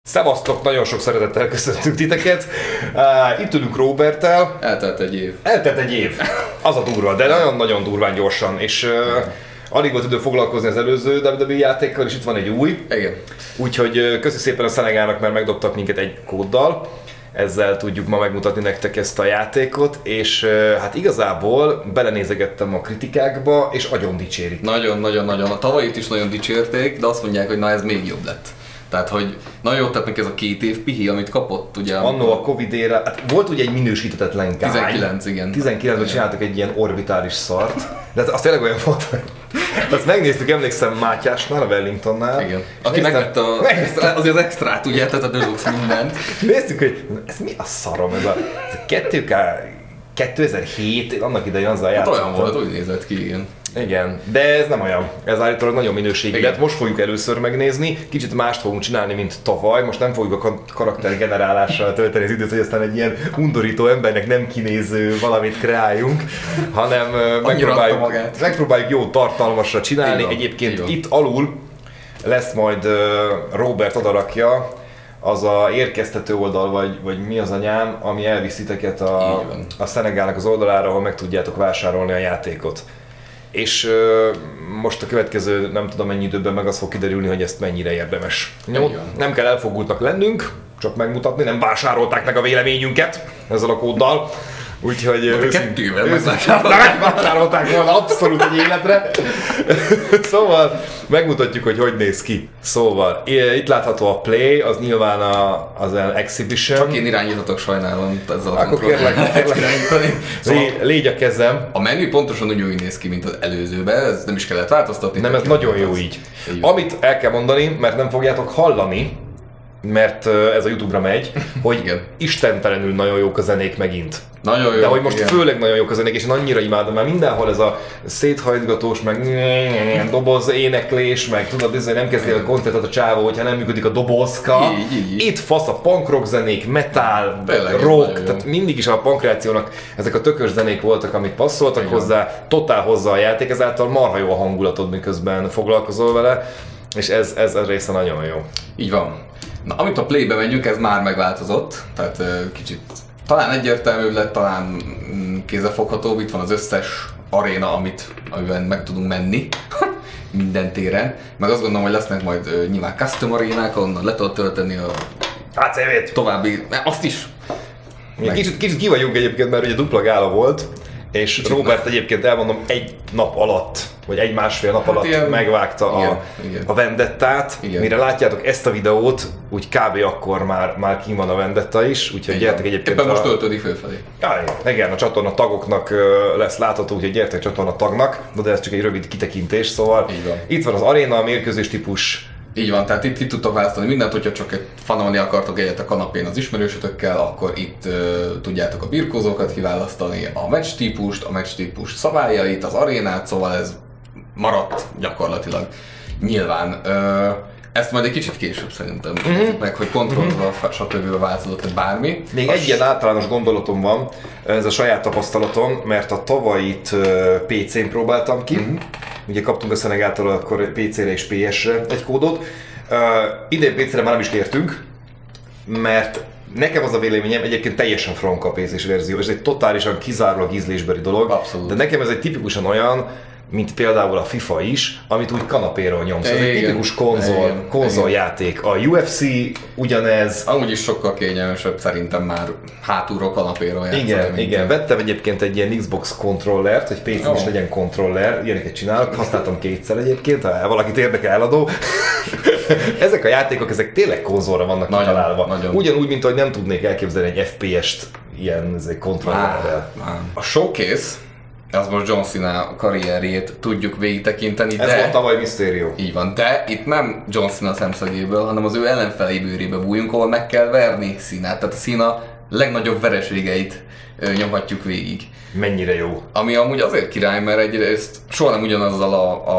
Szevasztok, nagyon sok szeretettel köszöntünk titeket. Itt ülünk Roberttel. Eltelt egy év. Eltelt egy év. Az a durva, de nagyon-nagyon durván gyorsan. És alig volt idő foglalkozni az előző WWE játékkal, és itt van egy új. Igen. Úgyhogy köszi szépen a Szenegának, mert megdobtak minket egy kóddal. Ezzel tudjuk ma megmutatni nektek ezt a játékot, és hát igazából belenézegettem a kritikákba, és agyon dicsérik. Nagyon. A tavalyit is nagyon dicsérték, de azt mondják, hogy na ez még jobb lett. Tehát, hogy nagyon jót tett neki ez a 2 év pihi, amit kapott, ugye. Annó a Covid-ére, hát volt ugye egy minősítetetlen guy. 19, igen. 19-ben csináltak egy ilyen orbitális szart, de az tényleg olyan volt, hogy azt megnéztük, emlékszem Mátyásnál, a Wellingtonnál. Igen. Aki megvette az extrát, ugye, tehát a Deluxe mindent. Néztük, hogy ez mi a szarom, ez a 2K 2007, annak idején azzal játszottam. Hát olyan volt, úgy nézett ki, igen. Igen, de ez nem olyan. Ez állítólag nagyon minőségi lett. Most fogjuk először megnézni. Kicsit mást fogunk csinálni, mint tavaly. Most nem fogjuk a karakter generálással tölteni az időt, hogy aztán egy ilyen undorító embernek nem kinéző valamit kreáljunk, hanem megpróbáljuk jó tartalmasra csinálni. Egyébként itt alul lesz majd Robert odarakja az a érkeztető oldal, vagy mi az anyám, ami elvisz titeket a Szenegálnak az oldalára, ahol meg tudjátok vásárolni a játékot. És most a következő nem tudom mennyi időben meg az fog kiderülni, hogy ezt mennyire érdemes. Nem kell elfogultnak lennünk, csak megmutatni, nem vásárolták meg a véleményünket ezzel a kóddal. Úgyhogy kettővel megvásárolták volna abszolút egy életre. Szóval megmutatjuk, hogy néz ki. Szóval itt látható a play, az nyilván az exhibition. Csak én irányíthatok, sajnálom ezzel a akkor kérlek. Szóval légy a kezem. A menü pontosan úgy néz ki, mint az előzőben, ez nem is kellett változtatni. Nem, ez nagyon jó így. Amit el kell mondani, mert nem fogjátok hallani, mert ez a YouTube-ra megy, hogy igen. Istentelenül nagyon jók a zenék megint. Nagyon jó. De hogy most igen. Főleg nagyon jók a zenék, és én annyira imádom, mert mindenhol ez a széthajtgatós, meg doboz éneklés, meg tudod, ez nem kezdél a koncertet a csávó, hogyha nem működik a dobozka. Így. Itt fasz a punk rock zenék, metal, rock, tehát mindig is a punkreációnak ezek a tökös zenék voltak, amik passzoltak igen. Hozzá, totál hozzá a játék, ezáltal marha jó a hangulatod, miközben foglalkozol vele, és ez része nagyon jó. Így van. Na, amit a playbe megyünk, ez már megváltozott, tehát kicsit talán egyértelműbb lett, talán kézzelfoghatóbb, itt van az összes aréna, amiben meg tudunk menni minden téren, meg azt gondolom, hogy lesznek majd nyilván custom arénák, onnan le tudod tölteni a HCV-t. További, azt is. Kicsit ki vagyunk egyébként, mert ugye dupla gála volt, és kicsit Robert egyébként elmondom egy nap alatt, vagy egy-másfél nap alatt ilyen, megvágta a Vendettát. Igen. Mire látjátok ezt a videót, úgy kb. Akkor már kín van a Vendetta is, úgyhogy gyertek egyébként. Éppen most töltődik fölfelé. Igen, a csatorna tagoknak lesz látható, úgyhogy gyertek a csatorna tagnak, de ez csak egy rövid kitekintés, szóval itt van az aréna, a mérkőzés típus. Így van, tehát itt tudtok választani mindent, hogyha csak fanolni akartok egyet a kanapén az ismerősötökkel, akkor itt tudjátok a birkózókat kiválasztani, a meccs típus szabályait, az arénát, szóval ez maradt gyakorlatilag. Nyilván ezt majd egy kicsit később szerintem meg, hogy kontrollra, stb. Változott bármi. Még egy ilyen általános gondolatom van, ez a saját tapasztalatom, mert a tavalyit PC-n próbáltam ki. Ugye kaptunk a Szenegától akkor PC-re és PS-re egy kódot. Idén PC-re már nem is kértünk, mert nekem az a véleményem, egyébként teljesen franka a PC-s verzió, és ez egy totálisan kizárólag ízlésbeli dolog. Abszolút. De nekem ez egy tipikusan olyan, mint például a FIFA is, amit úgy kanapéról nyomsz. Ez egy tipikus konzoljáték. A UFC ugyanez. Amúgy is sokkal kényelmesebb szerintem már hátulról kanapéról játszani. Igen. Vettem egyébként egy ilyen Xbox kontrollert, hogy PC-n is legyen kontroller, ilyeneket csinálok. Használtam kétszer egyébként, ha valakit érdekel eladó. Ezek a játékok, ezek tényleg konzolra vannak kitalálva. Ugyanúgy, mint hogy nem tudnék elképzelni egy FPS-t ilyen kontrollerrel. A Showcase, az most John Cena karrierjét tudjuk végig tekinteni, ez volt tavaly Mysterio. Így van, de itt nem John Cena szemszögéből, hanem az ő ellenfelé bőrébe bújunk, ahol meg kell verni Cenát, tehát a Cena legnagyobb vereségeit nyomhatjuk végig. Mennyire jó. Ami amúgy azért király, mert egyrészt soha nem ugyanazzal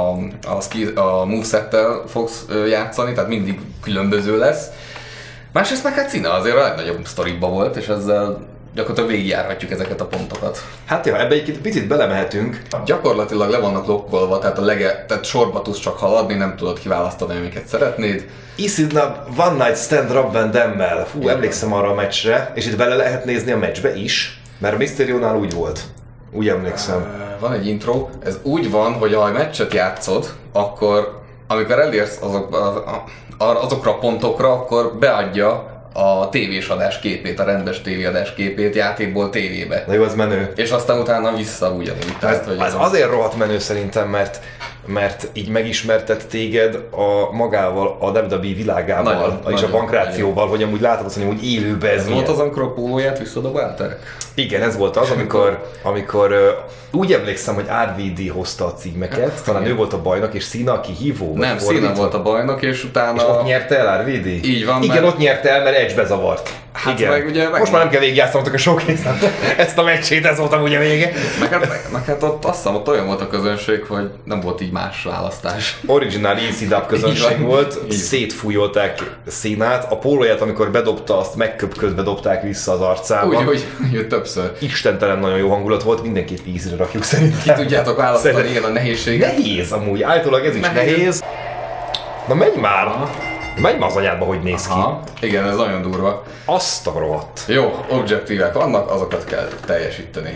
a movesettel fogsz játszani, tehát mindig különböző lesz. Másrészt meg hát Cena azért a legnagyobb sztoriba volt, és ezzel gyakorlatilag végigjárhatjuk ezeket a pontokat. Hát ja, ebbe egy picit belemehetünk. Gyakorlatilag le vannak lokkolva, tehát, tehát sorba tudsz csak haladni, nem tudod kiválasztani, amiket szeretnéd. Isidna One Night Stand Rob Van Damme-mel. Fú, emlékszem arra a meccsre, és itt bele lehet nézni a meccsbe is, mert a Mysterio-nál úgy volt. Úgy emlékszem. Van egy intro, ez úgy van, hogy ha a meccset játszod, akkor amikor elérsz azokra a pontokra, akkor beadja a tévés adás képét, a rendes tévéadás képét játékból tévébe. Na jó, az menő. És aztán utána vissza ugyanúgy. Tehát, hogy ez azért rohadt menő szerintem, mert így megismertet téged magával, a WWE világával, nagyon, és a pankrációval, hogy amúgy látod azt, hogy úgy élőben ez volt az, amikor a pólóját visszadobálták? Igen, ez volt az, amikor úgy emlékszem, hogy RVD hozta a címeket, talán ő volt a bajnok, és Cena, aki hívó. Nem, Cena volt a bajnok, és utána... És ott nyerte el RVD? Így van. Igen, ott nyerte el, mert Edge bezavart. Hát igen. Most már nem kell végigjátszanodok a showcase-en. Ezt a meccsét, ez volt amúgy a vége. Meg hát ott azt hiszem, ott olyan volt a közönség, hogy nem volt így más választás. Original ECW közönség volt, szétfújolták Cénát, a pólóját, amikor bedobta, azt megköpködve dobták vissza az arcába. Úgy, hogy többször. Istentelen nagyon jó hangulat volt, mindenképp ízre rakjuk szerintem. Ki tudjátok választani, igen, a nehézséget. Nehéz amúgy, állítólag ez is nehéz. Na menj már! Menj már az anyádba, hogy néz ki. Igen, ez nagyon durva. Azt a rohadt. Jó, objektívek vannak, azokat kell teljesíteni.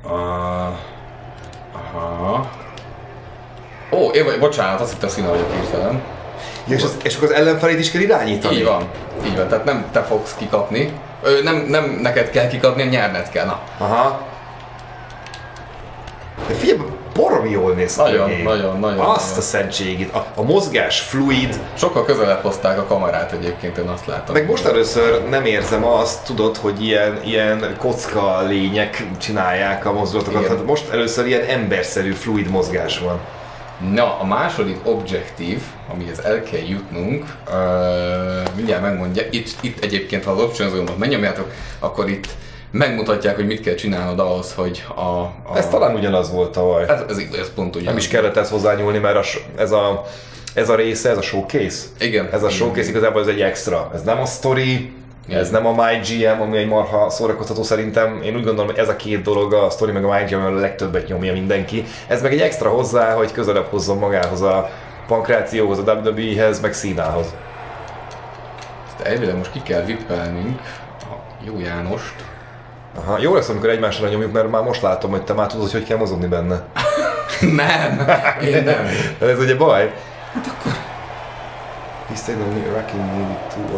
Ó, bocsánat, azt hittem Cena vagyok hirtelen. Ja, és akkor az ellenfelét is kell irányítani? Így van, tehát nem te fogsz kikapni. Nem neked kell kikapni, nyerned kell, na. Aha. De figyelj, baromi jól néz ki. Nagyon. Azt a szentségét, a mozgás fluid. Sokkal közelebb hozták a kamerát egyébként, én azt látom. Meg most először nem érzem azt, tudod, hogy ilyen kocka lények csinálják a mozdulatokat. Hát most először ilyen emberszerű fluid mozgás van. Na, a második objektív, amihez el kell jutnunk, mindjárt megmondja, itt egyébként, ha az optionzómat megnyomjátok, akkor itt megmutatják, hogy mit kell csinálnod ahhoz, hogy Ez talán ugyanaz volt tavaly. Ez pont ugyanaz. Nem is kellett ezt hozzányúlni, mert ez a része, ez a showcase. Igen. Ez a showcase igazából ez egy extra. Ez nem a story, ez nem a MyGM, ami egy marha szórakoztató szerintem. Én úgy gondolom, hogy ez a két dolog, a story meg a MyGM, a legtöbbet nyomja mindenki. Ez meg egy extra hozzá, hogy közelebb hozzon magához a pankrációhoz, a WWE-hez, meg Cénához. Elvileg most ki kell vippelnünk a jó Jánost. Aha, jó lesz, amikor egymásra nyomjuk, mert már most látom, hogy te már tudod, hogy kell mozogni benne. Nem, én nem. De ez ugye baj. Hát akkor... He stayed only racking maybe two or...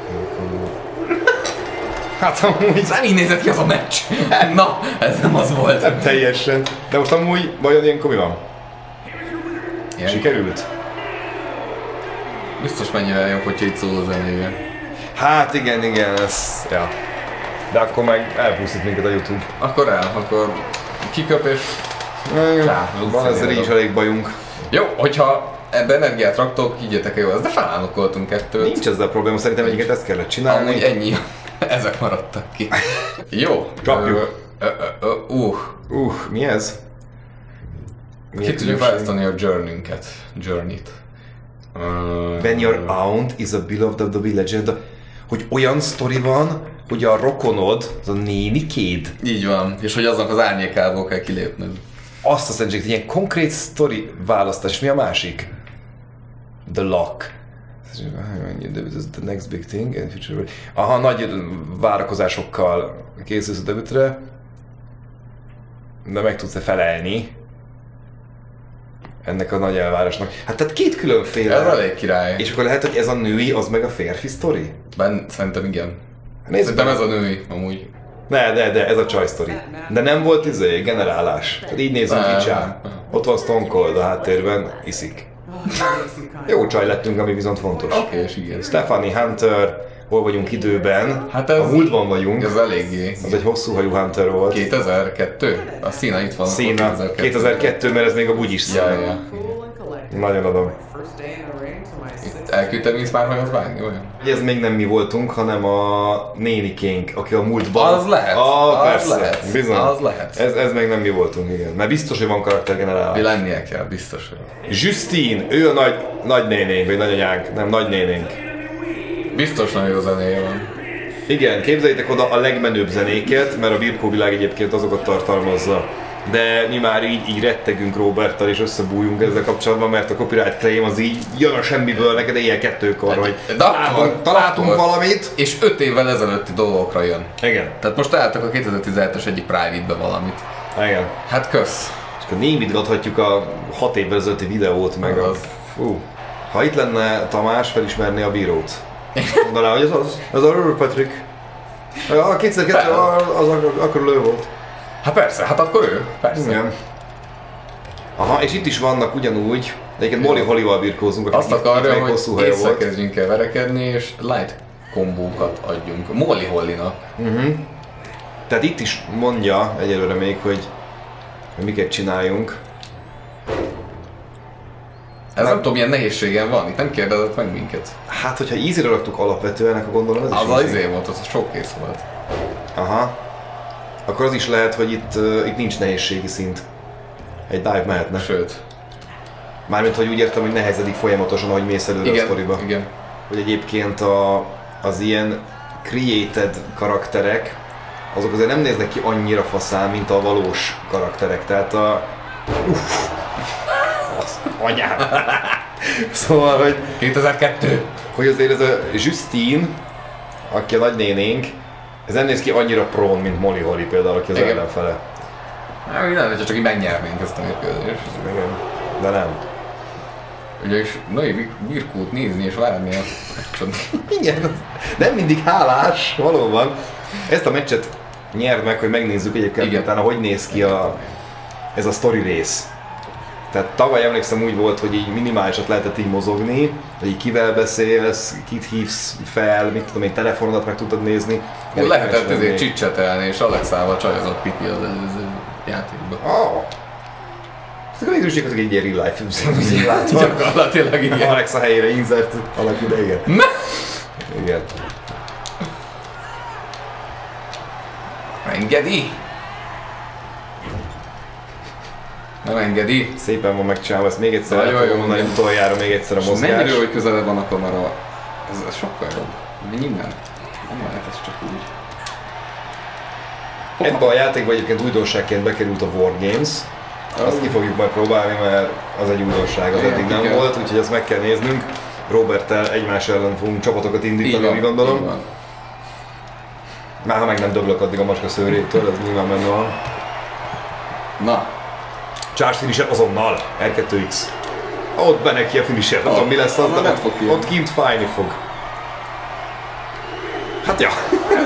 Hát amúgy... Nem így nézett ki az a meccs. Na, ez nem az volt. Nem teljesen. De most amúgy vajon ilyenkor mi van? Ilyen? Sikerült? Biztos mennyivel jobb, hogyha itt szól a zenéje. Hát igen, ez... Ja. De akkor meg elpusztít minket a YouTube. Akkor kiköp és... Van ezzel így is elég bajunk. Jó, hogyha ebbe energiát raktok, higgyetek jó, de felállokoltunk kettőt. Nincs ezzel probléma, szerintem egyiket ezt kellett csinálni. Amúgy ennyi. Ezek maradtak ki. Jó. Csapjuk. Mi ez? Ki tudjuk választani a journey-t. When your aunt is a beloved WWE legend. Hogy olyan sztori van, hogy a rokonod, az a nénikéd. Így van, és hogy aznak az árnyékából kell kilépned. Azt a szentséget, ilyen konkrét sztori választás, és mi a másik? The Lock. The next big thing and future. Aha, nagy várakozásokkal készülsz a debütre, de meg tudsz-e felelni ennek a nagy elvárásnak. Hát tehát két különféle. Ez elég király. És akkor lehet, hogy ez a női, az meg a férfi sztori? Szerintem igen. Szerintem ez a női, amúgy. De ez a csaj sztori. De nem volt generálás. Tehát így nézünk ki csá. Ott van Stone Cold a háttérben, iszik. Jó csaj lettünk, ami viszont fontos. Oké, és igen. Stephanie Hunter, hol vagyunk időben? Hát a múltban vagyunk. Ez eléggé. Az egy hosszú hajú Hunter volt. 2002? A Cena itt van. Cena. 2002, mert ez még a bugyis szín. Nagyon adom. Itt elküldtem Vince McMahon-ot vágni, olyan? Ez még nem mi voltunk, hanem a nénikénk, aki a múltban... Az lehet, persze. lehet. Bizony. Az lehet. Ez még nem mi voltunk, igen. Mert biztos, hogy van karaktergenerálás. Lennie kell, biztos. Justine, ő a nagynénénk, vagy nagyanyánk, nem nagynénénk. Biztos nagyon jó zenéje van. Igen, képzeljétek oda a legmenőbb zenéket, mert a Birkó világ egyébként azokat tartalmazza. De mi már így rettegünk Roberttal és összebújunk ezzel kapcsolatban, mert a copyright claim az így jön a semmiből neked éjjel 2-kor, hogy találtunk valamit. És 5 évvel ezelőtti dolgokra jön. Igen. Tehát most találtak a 2017-es egyik private-be valamit. Igen. Hát kösz. És akkor némítgathatjuk a 6 évvel ezelőtti videót, meg az. Fú. Ha itt lenne Tamás, felismerné a bírót. Mondaná, hogy az a Patrick. A 2002 az akkor ő volt. Hát persze, hát akkor ő. Persze. Igen. Aha, és itt is vannak ugyanúgy, de egyébként Molly Hollyval birkózunk, azt akarja, hogy észre kezdjünk el verekedni, és light kombókat adjunk Molly Hollynak. Tehát itt is mondja egyelőre még, hogy miket csináljunk. Ez nem tudom, milyen nehézségen van, itt nem kérdezett meg minket. Hát, hogyha easy-re raktuk alapvetően, akkor gondolom ez is az izé volt, az a showcase volt. Aha. Akkor az is lehet, hogy itt nincs nehézségi szint. Egy dive mehetne. Sőt. Mármint, hogy úgy értem, hogy nehezedik folyamatosan, ahogy mész előre a sztoriba. Igen. Hogy egyébként az ilyen created karakterek, azok azért nem néznek ki annyira faszán, mint a valós karakterek. Tehát anyám! Szóval, hogy... 2002! Hogy azért ez a Justine, aki a nagynénénk, ez nem néz ki annyira prón, mint Molly Holly például, aki az ellenfele. Hát minden, hogyha csak így megnyernénk ezt a mérkőzést. Igen, de nem. Ugyanis női Birkót nézni és várni a meccset. Igen, nem mindig hálás, valóban. Ezt a meccset nyerd meg, hogy megnézzük egyébként utána, hogy néz ki ez a sztori rész. Tehát tavaly emlékszem úgy volt, hogy így minimálisat lehetett így mozogni, hogy így kivel beszélsz, kit hívsz fel, mit tudom én, telefonodat meg tudtad nézni. Lehetett ezért csicsetelni, és Alexával csajozott Pipi az előző játékban. Akkor végül is egy ilyen real life film látva. Gyakorlatilag igen. Alexa helyére insert alakul, de igen. Igen. Engedi? Nem engedi. Szépen van megcsinálva, ezt még egyszer el fogom mondani, utoljára még egyszer a mozgás. Mennyire, hogy közelebb van a kamera, ez sokkal jobb. Minden. Nem lehet ez csak úgy. Ebben a játékban egyébként újdonságként bekerült a Wargames. Azt ki fogjuk majd próbálni, mert az egy újdonság, az eddig nem volt, úgyhogy ezt meg kell néznünk. Roberttel egymás ellen fogunk csapatokat indítani, úgy gondolom. Már ha meg nem döglök addig a macska szőrétől, ez nyilván benne van. Na. Charge finisher azonnal, R2X. Ott be neki a finisher, nem tudom mi lesz az, de ott kint fájni fog. Hát ja.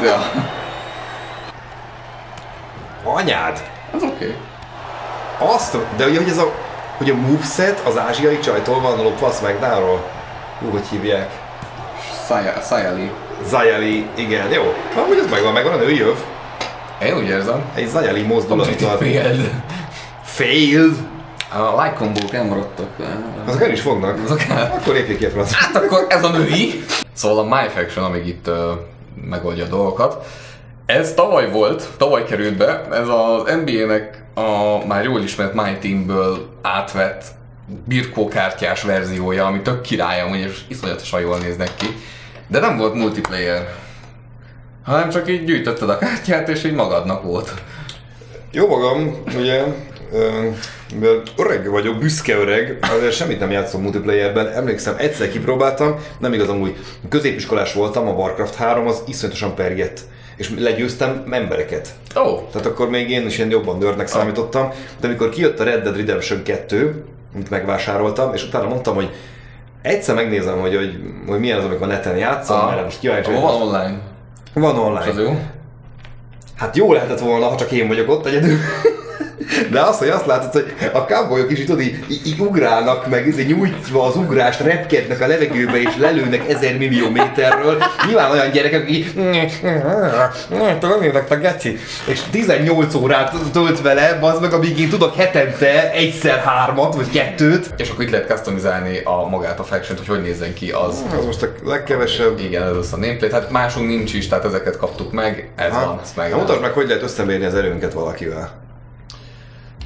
Anyád! Az oké. Azt, de ugye, hogy a moveset az ázsiai csajtól van lopva a Smackdownról. Hogy hívják? Sayali. Zayali, igen, jó. Amúgy ez megvan a női jöv. Én úgy érzem. Egy Zayali mozdulattal. Failed? A like kombók elmaradtak. Azok el is fognak. Akkor lépjék ki a francia. Hát akkor ez a női. Szóval a My Faction, amíg itt megoldja a dolgokat. Ez tavaly került be, ez az NBA-nek a már jól ismert My Teamből átvett Birkó kártyás verziója, ami tök király amúgy, és iszonyatosan jól néznek ki. De nem volt multiplayer, hanem csak így gyűjtötted a kártyát, és így magadnak volt. Jó magam, ugye, mert öreg vagyok, büszke öreg, azért semmit nem játszom multiplayerben. Emlékszem, egyszer kipróbáltam, nem igazán úgy, középiskolás voltam, a Warcraft 3 az iszonyatosan pergett. És legyőztem embereket. Tehát akkor még én is ilyen jobban nerdnek számítottam, de amikor kijött a Red Dead Redemption 2, amit megvásároltam, és utána mondtam, hogy egyszer megnézem, hogy milyen az, amikor neten játszom, mert most kíváncsi vagyok. Van online. Van online. És az jó? Hát jó lehetett volna, ha csak én vagyok ott egyedül. De az, hogy azt látod, hogy a cowboyok is így ugrálnak, meg nyújtva az ugrást, repkednek a levegőbe és lelőnek 1000 millió méterről. Nyilván olyan gyerekek, akik tudod, a geci. És 18 órát tölt vele, az meg amíg én tudok hetente egyszer 3-at vagy 2-t. És akkor itt lehet customizálni magát a faction-t, hogy nézzen ki az. Az most a legkevesebb. Igen, ez az a nameplate. Hát másunk nincs is, tehát ezeket kaptuk meg, ez van. Mutasd meg, hogy lehet összemérni az erőnket valakivel.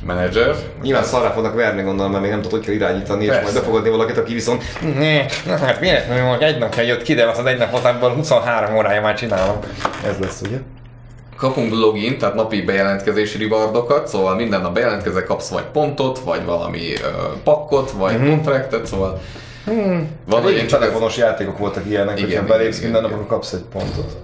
Menedzser. Nyilván szarrá fognak verni, gondolom, mert még nem tudod, hogy kell irányítani, és majd befogadni valakit, aki viszont... Hát véletlenül hogy egy napja jött ki, de az egy nap utánból 23 órája már csinálom. Ez lesz, ugye? Kapunk login, tehát napi bejelentkezési rewardokat, szóval minden nap bejelentkezek, kapsz vagy pontot, vagy valami pakkot, vagy kontraktet, szóval... Van egy telefonos játékok voltak ilyenek, hogyha belépsz minden nap, akkor kapsz egy pontot.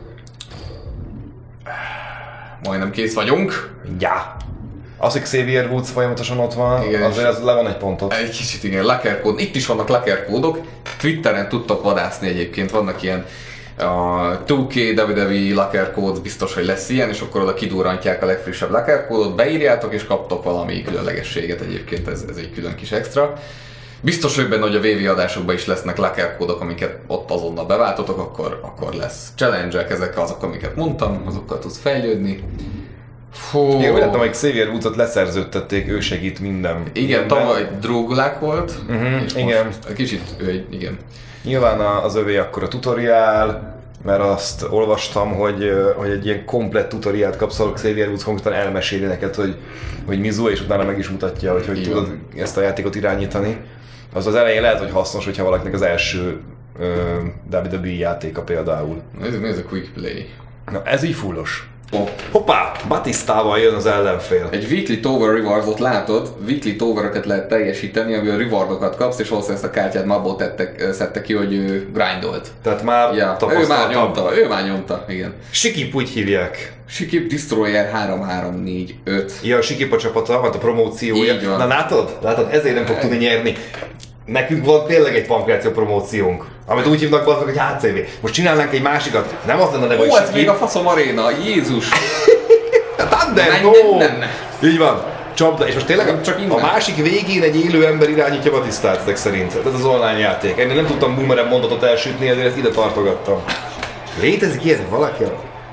Majdnem kész vagyunk. Ja! Az, hogy Xavier Woods folyamatosan ott van, igen, azért ez le van egy pontot. Egy kicsit igen, laker kód. Itt is vannak laker kódok. Twitteren tudtok vadászni egyébként, vannak ilyen a 2K WWE laker kód, biztos, hogy lesz ilyen, és akkor oda kidurrantják a legfrissebb laker kódot, beírjátok és kaptok valami különlegességet egyébként, ez egy külön kis extra. Biztos vagyok benne, hogy a VV adásokban is lesznek laker kódok, amiket ott azonnal beváltotok, akkor lesz challenge-ek, ezek azok, amiket mondtam, azokkal tudsz fejlődni. Fú. Én úgy láttam, hogy Xavier Woodsot leszerződtették, ő segít minden. Igen, tavaly Drogulák volt, és igen. Most kicsit igen. Nyilván az övé akkor a tutoriál, mert azt olvastam, hogy egy ilyen komplett tutoriált kapsz, ahol Xavier Woods konkrétan elmeséli neked, hogy Mizu, és utána meg is mutatja, hogy tudod ezt a játékot irányítani. Az elején lehet, hogy hasznos, hogyha valakinek az első WWE játéka például. Ez a quick play. Na ez így fullos. Hoppá! Batistával jön az ellenfél. Egy weekly tower rewardot látod, weekly toweröket lehet teljesíteni, amivel rewardokat kapsz, és valószínűleg ezt a kártyát már abból szedte ki, hogy ő grindolt. Tehát már tapasztaltabb. Ő már nyomta, igen. Sikip úgy hívják. Sikip Destroyer 3345. Ja, a Sikip a csapata, hát a promóciója. Na látod? Ezért nem fog tudni nyerni. Nekünk van tényleg egy pankráció promóciónk, amit úgy hívnak be, hogy HCV. Most csinálnánk egy másikat, nem az lenne neve, hogy ez még a faszom aréna, Jézus! Thunder, így van, csapda, és most tényleg csak a másik végén egy élő ember irányítja Batistát ezek szerint. Ez az online játék. Ennél nem tudtam boomerem mondatot elsütni, ezért ezt ide tartogattam. Létezik ilyen valaki?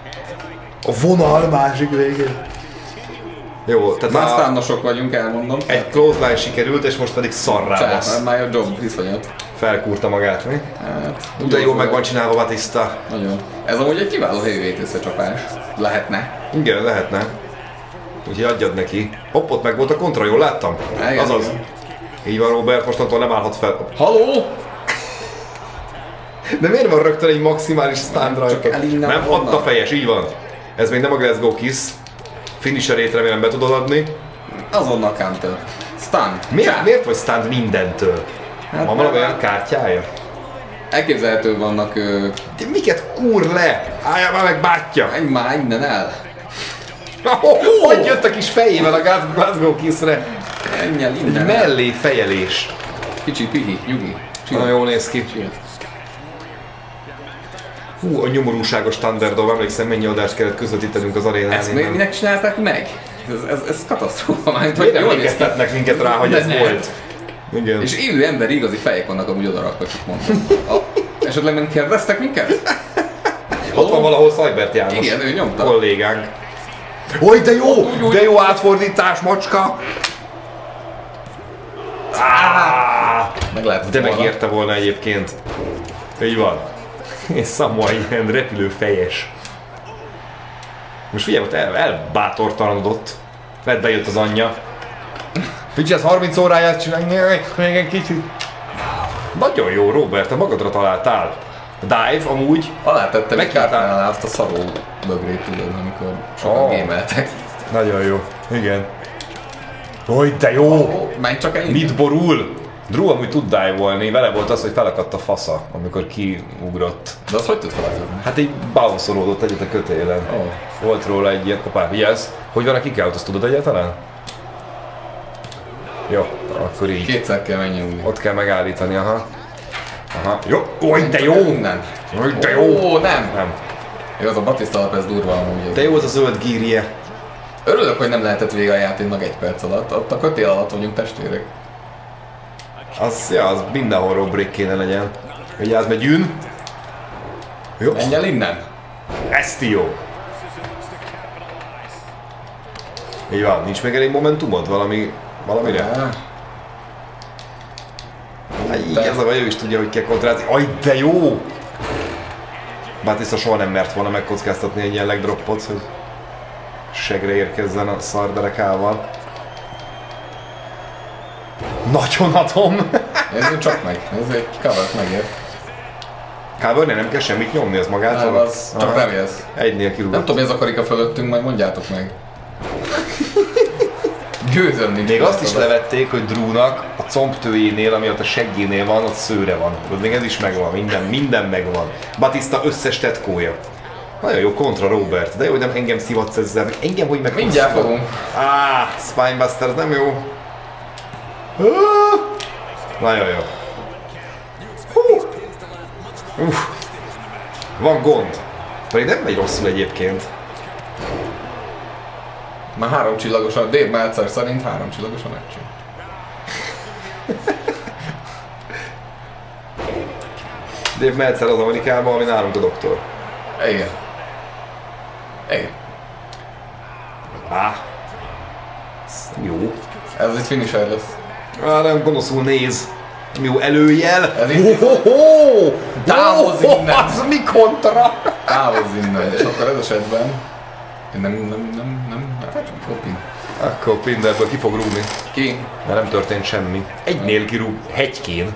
A vonal másik végén. Jó, tehát már sztánnosok vagyunk, elmondom. Egy close line sikerült, és most pedig szarrá lesz. Már a jobb, iszonyat. Felkúrta magát, mi? Hát, de jól meg van csinálva Batista. Nagyon. Ez amúgy egy kiváló heavyweight összecsapás. Lehetne. Igen, lehetne. Úgyhogy adjad neki. Hopp, ott meg volt a kontra, jól láttam? Igen, azaz. Igen. Így van, Robert, mostantól nem állhat fel. Haló? De miért van rögtön egy maximális stun rajta? Nem, adta fejes, így van. Ez még nem a Glasgow Kiss. Finisherét remélem be tudod adni. Azonnal counter. Stun. Miért vagy stun mindentől? Hát van valami olyan kártyája? Elképzelhető vannak... De miket kúr le? Álljál már meg, bátyja! Menj már innen el! Hogy jött a kis fejével a Glasgow Kiss-re? Menj el innen! Mellé fejelés. Kicsi pihi, nyugi. Nagyon jól néz ki. Hú, a nyomorúságos Thunderdome, emlékszem, mennyi adást kellett közvetítenünk az arénán. Ezt még minek csinálták meg? Ez katasztrófa, mert hogy jól néztetnek minket rá, hogy ez volt. Igen. És élő ember igazi fejek vannak amúgy odarakva, csak mondtam. Esetleg nem kérdeztek minket? Ott van valahol Szajbert János. Igen, ő nyomta. Kollégánk. Oj, de jó átfordítás, macska! De megérte volna egyébként. Így van. És Samuel ilyen repülő fejes. Most figyelj, ott elbátortalanodott. Lehet bejött az anyja. Figyelj, ez 30 óráját csinálni, még egy kicsit. Nagyon jó, Robert, te magadra találtál. A dive amúgy. Alá tettem egy kártánál azt a szaró bögrét, tudod, amikor sokan gémeltek. Nagyon jó, igen. Oj, de jó! Menj csak el. Mit borul? Drew amúgy tud dive-olni, vele volt az, hogy felakadt a fasza, amikor kiugrott. De az hogy tud felakadni? Hát így bounce-olódott egyet a kötélen. Volt róla egy ilyen, hoppá, vigyázz. Hogy van a kick-out, azt tudod egyáltalán? Jó, akkor így. Kétszer kell menjünk. Ott kell megállítani, aha. Jó, oj, de jó! Nem. Oj, de jó! Nem. Jó, az a Batista alap, ez durva amúgy. De jó az a zöld gírje. Örülök, hogy nem lehetett vége a játéknak egy perc alatt. Ott a kötél alatt vagyunk testvérek. Az mindenhol robrik kéne legyen. Vigyázz, megyünk. Jó. Menj el innen. Ezt jó. Így van, nincs még elég momentumod valamire? Ez a vagy, ő is tudja, hogy kell kontrázni. Aj, de jó! Batista soha nem mert volna megkockáztatni egy ilyen legdroppot, hogy segre érkezzen a szarderekával. Nagyon adom. Nézzük csak meg, nézzük, egy covert megér. Covernél nem kell semmit nyomni, az magától. Nem, az csak remélsz. Egynél kirúgott. Nem tudom, mi ez a karika fölöttünk, majd mondjátok meg. Gőzöm nincs. Még azt is levették, hogy Drewnak a combtőjénél, ami ott a seggénél van, ott szőre van. Ott még ez is megvan, minden megvan. Batista összes tetkója. Nagyon jó kontra Robert, de jó, hogy nem engem szivatsz ezzel, engem hogy meg... Mindjárt fogunk. Spinebuster, nem jó. Nagyon jó. Van gond. Pedig nem megy rosszul egyébként. Már 3 csillagos a Dave Meltzer szerint 3 csillagos a meccsünk. Dave Meltzer az Amerikában, ami nálunk a doktor. Igen. Igen. Ez jó. Ez itt finisher lesz. Nem gonoszul néz. Jó előjel. Ez itt távozz innen! Az mi kontra? Távozz innen, és akkor ez esetben... Hát Kopin. Akkor Pinderből ki fog rúgni. Ki? Mert nem történt semmi. Egynél kirúg, hegykén.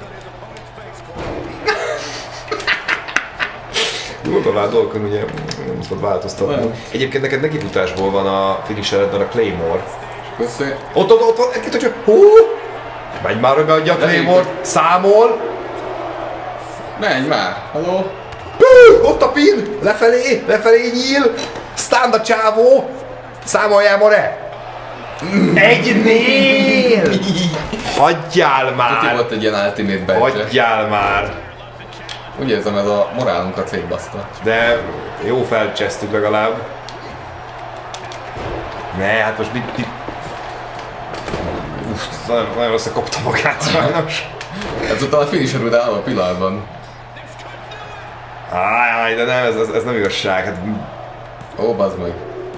Jó bevált dolgokon ugye nem tudod változtatni. Egyébként neked nekifutásból van a finisheredben a Claymore. Köszi. Ott, egy csak megy már ragadja a Claymore, számol. Menj már, halló? Ott a pin, lefelé nyíl. Stand a csávó. Számoljál more. Egynél! Hagyjál Tuti már! volt egy ilyen ultimate badge. Hagyjál már! Úgy érzem, ez a morálunkat szétbaszta. De jó felcsesztük legalább. Ne, hát most mit... Nagyon összekopta magát sajnos. Ezután a finisher után a pillanatban. De nem, ez nem igazság. Hát... Ó, bazd meg.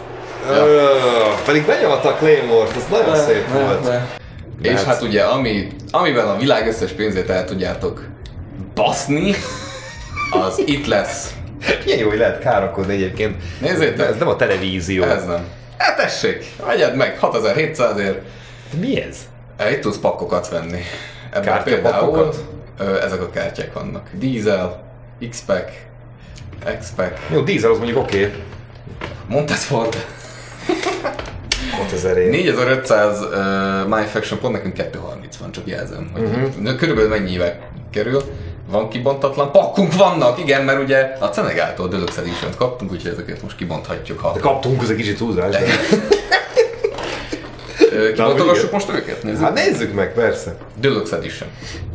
Pedig benyomta a Claymore-t, ez nagyon szép volt. És hát ugye, amiben a világ összes pénzét el tudjátok baszni, az itt lesz. Milyen jó, hogy lehet károkodni egyébként. Nézzétek! Ez nem a televízió. Ez nem. Hát tessék, vegyed meg 6700-ért. Mi ez? Itt tudsz pakkokat venni. Ebben Kártyapakkokat? Ezek a kártyák vannak. Diesel, X-Pack, X-Pack. Jó, Diesel az mondjuk oké. Montesford. 6000 év. 4500 My Faction pont, nekünk 230 van, csak jelzem. Hogy körülbelül mennyivel kerül. Van kibontatlan pakkunk vannak, igen, mert ugye a Cenegáltól Deluxe Edition-t kaptunk, úgyhogy ezeket most kibonthatjuk. Ha... De kaptunk, az egy kicsit túlzás, de... Kibontogassuk most őket? Nézzük. Hát nézzük meg, persze. Deluxe Edition.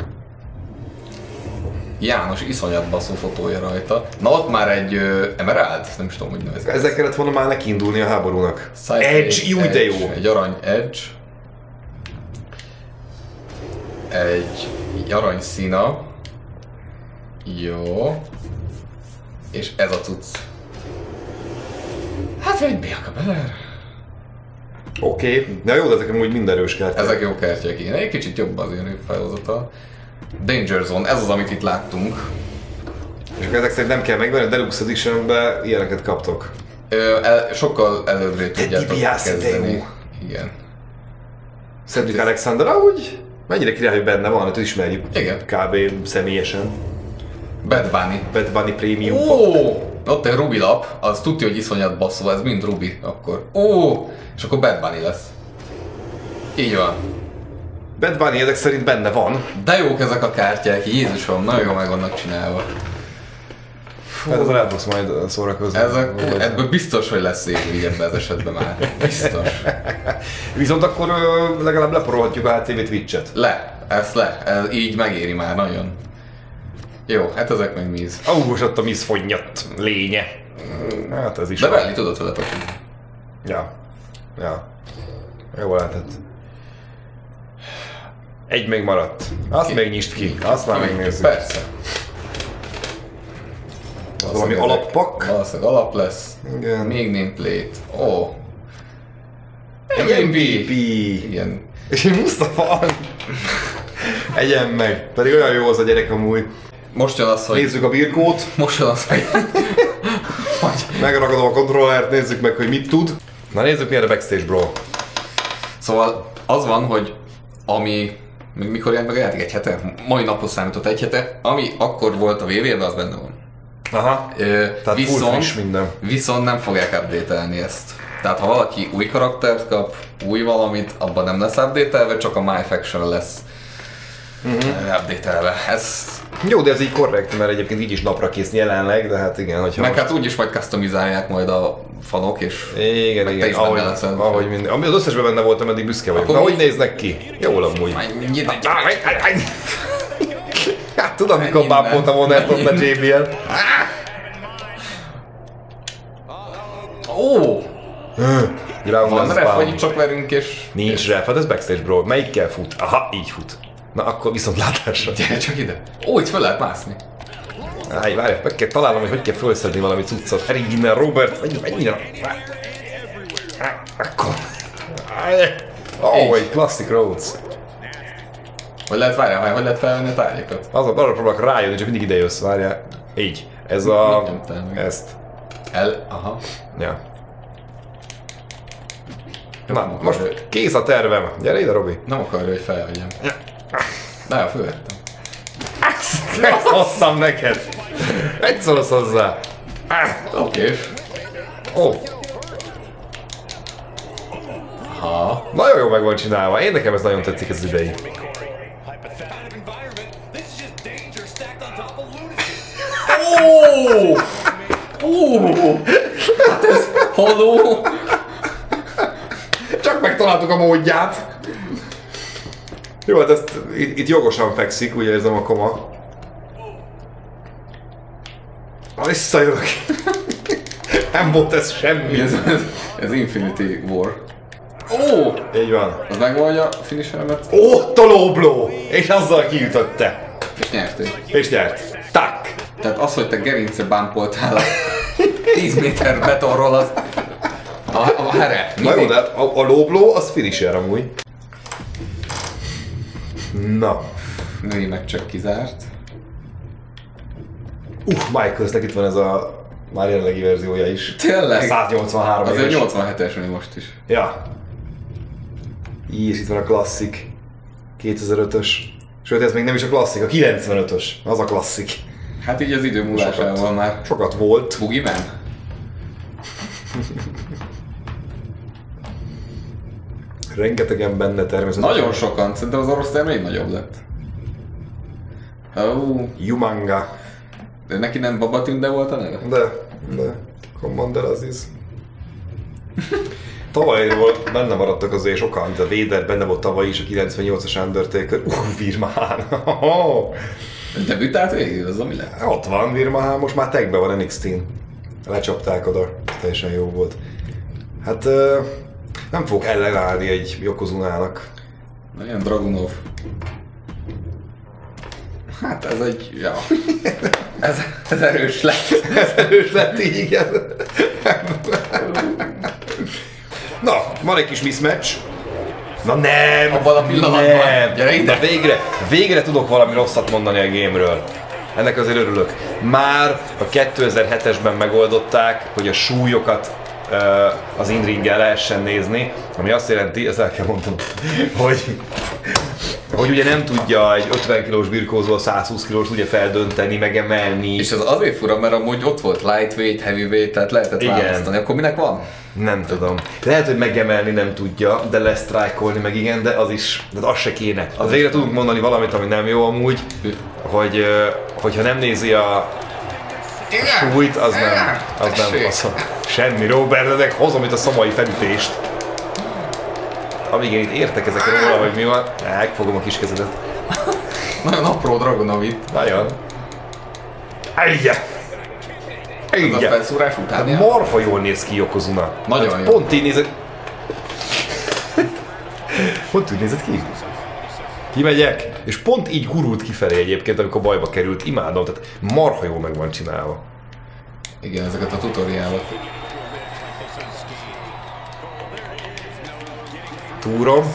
János iszonyat baszó fotója rajta. Na ott már egy Emerald, nem is tudom, hogy nevezik. Ezzel kellett volna már nekiindulni a háborúnak. Edge, jó de jó! Egy arany Edge. Egy arany szína. Jó. És ez a cucc. Hát egy Bianca Belair. Oké. De jó, de ezek amúgy mind erős kártyák. Ezek jó kártyák, igen. Egy kicsit jobb az ilyen felhozata. Danger Zone, ez az, amit itt láttunk. És akkor ezek szerint nem kell megvenni, a Deluxe Edition-ben ilyeneket kaptok. Sokkal előbbre tudjátok kezdeni. Igen. Cedric Alexander, ahogy mennyire király, hogy benne van, hát ismerjük. Igen. Kb. Személyesen. Bad Bunny. Bad Bunny Premium. Ott egy Ruby lap, az tudja, hogy iszonyat basszó, ez mind Ruby akkor. És akkor Bad Bunny lesz. Így van. Bad Bunny ezek szerint benne van. De jók ezek a kártyák, Jézusom, nagyon jól meg vannak csinálva. Hát ezzel el fogsz majd szórakozni. Ebből biztos, hogy lesz szép így ebben az esetben már. Biztos. Viszont akkor legalább leporolhatjuk a HCV Twitch-et. Ez így megéri már nagyon. Jó, hát ezek meg míz. Most ott a míz fonnyat lénye. Hát ez is. De Belli tudod vele pakni. Ja. Jó lehetett. Egy még maradt. Azt még nyisd ki. Azt már megnézzük. Persze. Az valami alappak. Valószínűleg alap lesz. Igen. Még nameplate. Egy MVP. Igen. És egy Mustafa. Egyen meg. Pedig olyan jó az a gyerek amúgy. Most jön az, hogy... Nézzük a birkót. Most jön az, hogy... Megragadom a kontrollert, nézzük meg, hogy mit tud. Na nézzük, milyen a backstage, bro. Szóval az van, hogy ami Mikor jelent meg a játék? Egy hete? Mai naphoz számított egy hete. Ami akkor volt a VV-ben, az benne van. Aha. Tehát viszont nem fogják update-elni ezt. Tehát ha valaki új karaktert kap, új valamit, abban nem lesz update-elve, csak a My Faction lesz update-elve. Jó, de ez így korrekt, mert egyébként így is napra kész jelenleg, de hát igen, hogyha... Meg hát úgyis majd customizálják majd a fanok, és... Igen, ahogy minden. Ami az összesben benne voltam, eddig büszke vagyok. Na, hogy néznek ki? Jól amúgy. Hát tudom, mikor bápoltam volna ezt ott a JBL-t. Ó! Van ref, vagy csak verünk és... Nincs ref, hát ez backstage brawl. Melyikkel fut? Aha, így fut. Na akkor viszont látásra. Gyere csak ide. Ó, itt fel lehet mászni. Várj, meg kell találnom, hogy kell felszedni valami cuccot. Erig innen, Robert, menj innen. Akkor. Egy Classic Roads. Hogy lehet, várjál, hogy lehet felvenni a tárgyakat? Arra próbálok rájönni, csak mindig ide jössz, várjál. Így. Ez a... ezt. Aha. Ja. Na, most kész a tervem. Gyere ide, Robi. Nem akarja, hogy felhagyjam. Na, fölvettem. Ezt hoztam neked. Egy szólsz hozzá. Okés. Ó. Ha. Nagyon jó meg van csinálva. Én nekem ez nagyon tetszik az idei. Hát ez haló! Csak megtaláltuk a módját. Jó, hát ezt itt jogosan fekszik, úgy érzem a koma. Visszajövök. Nem volt ez semmi. Ez Infinity War. Így van. Az megvan a finisheremet? Tolóbló! És azzal kiütötte. És nyertél. És nyert. Tak! Tehát az, hogy te gerince bumpoltál a 10 méter betonról, az... A here. Na jó, de a lóbló az finisher amúgy. Na. Női meg csak kizárt. Michaelsnek itt van ez a már jelenlegi verziója is. Tényleg? 183 éves. Azért 87-es még most is. Ja. Így, és itt van a klasszik. 2005-ös. Sőt, ez még nem is a klasszik, a 95-ös. Az a klasszik. Hát így az idő múlásával már. Sokat volt. Boogeyman? Rengetegen benne természetesen. Nagyon sokan, szerintem az oroszlán még nagyobb lett. Humanga. De neki nem Babatunde volt a neve? De. Commander Aziz. Tavalyról benne maradtak azért sokan, de Vader benne volt tavaly is, a 98-as Undertaker. Virmahán. Debütált végül, az ami lett? Ott van Virmahán, most már tagben van NXT-n. Lecsapták oda, teljesen jó volt. Hát nem fogok ellenállni egy Yokozunának. Na ilyen Dragunov. Hát ez egy... ja. ez erős lett. Ez erős lett, így igen. Na, van egy kis mismatch. Na nem! Abban a pillanatban. Nem! Gyere ide! De végre tudok valami rosszat mondani a gameről. Ennek azért örülök. Már a 2007-esben megoldották, hogy a súlyokat az in-ringen lehessen nézni, ami azt jelenti, ezt el kell mondani, hogy ugye nem tudja egy 50 kilós birkózó a 120 kilós ugye feldönteni, megemelni. És ez azért fura, mert amúgy ott volt lightweight, heavyweight, tehát lehetett választani. Akkor minek van? Nem tudom. Lehet, hogy megemelni nem tudja, de lesztrájkolni meg igen, de az is, de az se kéne. Az végre tudunk mondani valamit, ami nem jó amúgy, hogyha nem nézi a súlyt, az nem faszom. Semmi, Robert, de hozom itt a szamai felütést. Amíg én itt értek ezekre róla, hogy mi van, megfogom a kis kezedet. Nagyon apró Dragunov itt. Nagyon. Egye! Ez a felszúrás után jár. Marha jól néz ki Yokozuna. Nagyon hát jó. Pont így nézett. Pont úgy nézett ki. Kimegyek, és pont így gurult kifelé egyébként, amikor bajba került. Imádom, tehát marha jól meg van csinálva. Igen, ezeket a tutoriálok. Túrom.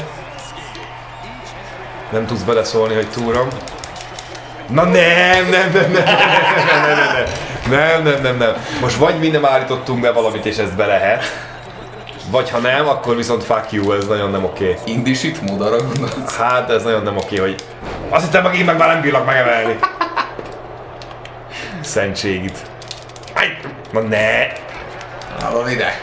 Nem tudsz beleszólni, hogy túrom. Na nem. Nem. Most vagy mi nem állítottunk be valamit, és ezt be lehet. Vagy ha nem, akkor viszont fuck you, ez nagyon nem oké. Indisít mód arra gondolsz? Hát ez nagyon nem oké, hogy azt hittem megint meg már nem bírlak megemelni. Szentségit. Aj, na ne! Hallod ide!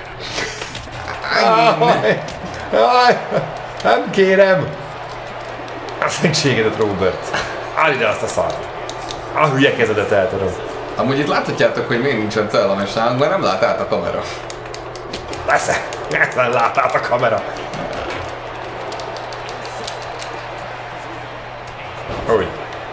Aj, nem kérem! A szentségedet, Robert! Áll ide azt a szart! A hülye kezedet eltöröm. Amúgy itt láthatjátok, hogy miért nincsen cellemes nálunk, mert nem lát át a kamera. Persze, nem lát át a kamera. Úgy.